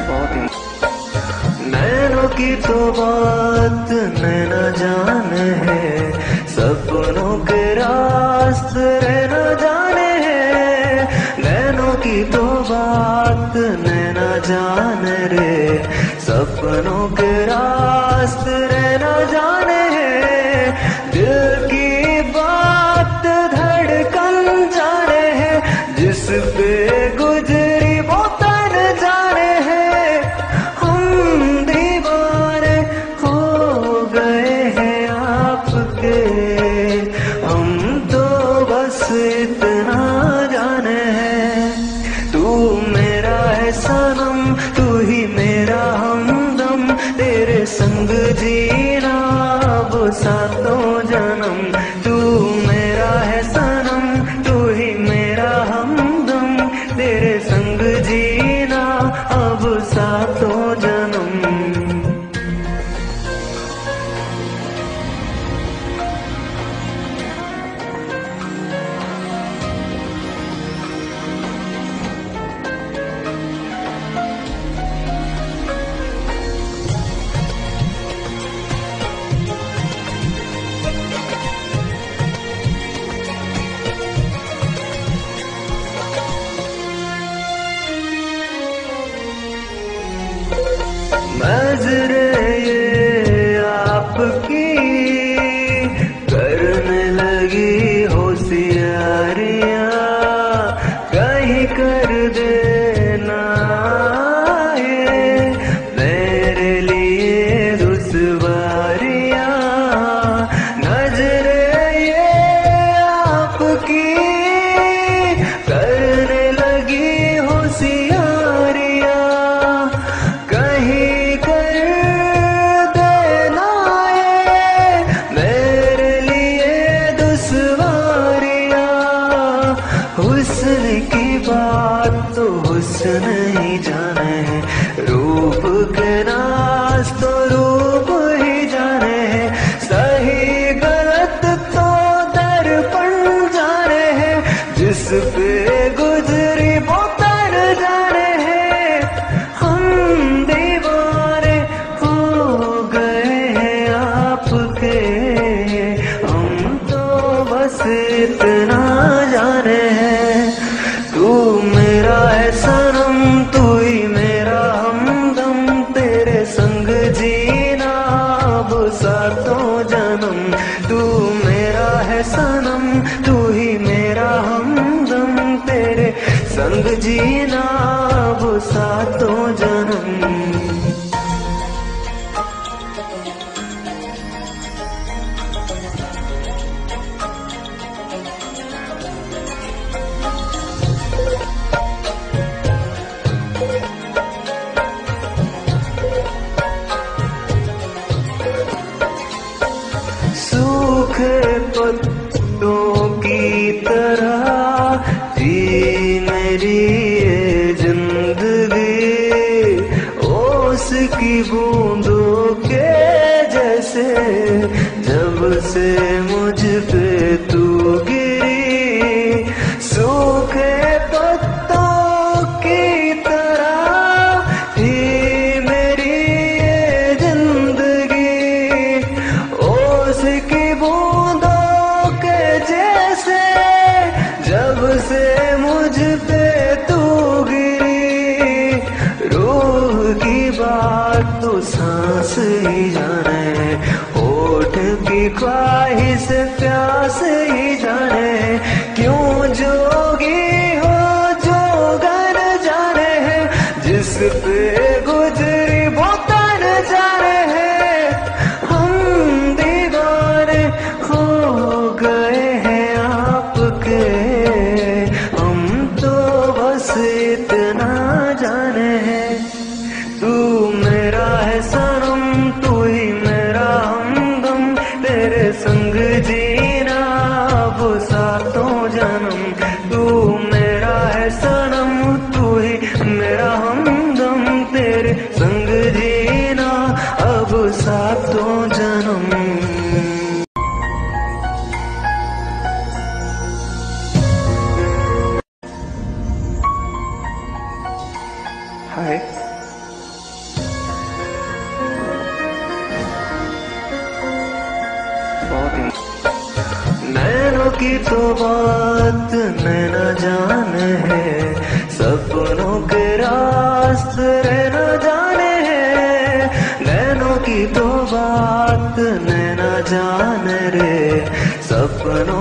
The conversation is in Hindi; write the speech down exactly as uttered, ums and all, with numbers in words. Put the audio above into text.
बहुत ही। नैनों की तो बात नैना जाने है, सपनों के रास्ते रहना जाने है। नैनों की तो बात नैना जाने रे, सपनों के रास्ते रहना जाने है। दिल की बात धड़कन जाने है, जिस पे गुजरी वो तन जाने है। हम दीवाने हो गए हैं आपके, हम तो बस इतना जाने हैं। तू मेरा है सनम, तू ही मेरा हमदम, तेरे संग जीना वो सातों जन्म। तू मेरा है सनम, तू ही मेरा हमदम, तेरे संग जीना अब सातों जन्म। नजरे ये आपकी करने लगी होशियारियां, कहीं कर देना है मेरे लिए दुश्वारियां। नजरे ये आपकी करने लगी होशियारियां, कहीं हुस्न की बात तो हुस्न ही जाने है, रूप के नाज तो रूप ही जाने है। सही गलत तो दर्पण जाने है, जिस पे गुजरी वो तर जाने है। हम दीवाने हो गए हैं आपके, हम तो बस इतना जाने हैं। तू मेरा है सनम, तू ही मेरा हमदम, तेरे संग जीना अब सातों जन्म। तू मेरा है सनम, तू ही मेरा हमदम, तेरे संग जीना अब सातों जन्म। सूखे पत्तों की तरह जी मेरी ये जिंदगी, ओस की बूंदों के जैसे जब से मुझ पे तू गिरी। सूखे पत्तों की तरह थी मेरी ये जिंदगी, ओस की बूंदों के जैसे जब से मुझ पे तू गिरी। रूह की बात तो सांस ही जाने, होठ की ख्वाहिश प्यास ही जाने। क्यों जोगी हो जोगन जाने है, जिस पे गुजरी वो तन जाने है। हम दीवाने हो गए हैं आपके, हम तो बस इतना जाने हैं। तू मेरा है सनम, तू ही मेरा हमदम, तेरे संग जीना अब सातों जन्म। तू मेरा है सनम, तू ही मेरा हमदम, तेरे संग जीना अब सातों जन्म। हाय, बात नैना जान है, सपनों के रास्ते रहना जाने हैं। नैनों की तो बात नैना जान रे, सपनों